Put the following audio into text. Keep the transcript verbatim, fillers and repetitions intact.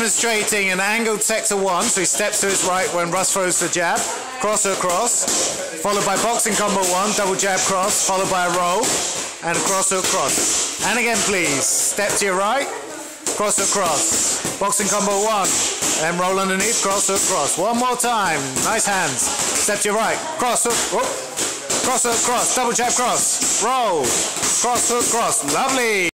demonstrating an angled sector one, so he steps to his right when Russ throws the jab, cross or cross, followed by boxing combo one, double jab cross, followed by a roll, and cross or cross. And again please, step to your right, cross or cross, boxing combo one, and roll underneath, cross or cross. One more time, nice hands, step to your right, cross or, whoop, cross or cross, double jab cross, roll, cross or cross, lovely.